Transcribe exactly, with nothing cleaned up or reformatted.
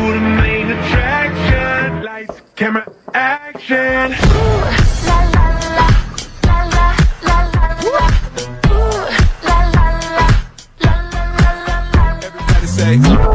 the main attraction. Lights, camera, action. Ooh, la la la, la la la la la. Ooh, la la la, la la la la la. Everybody say.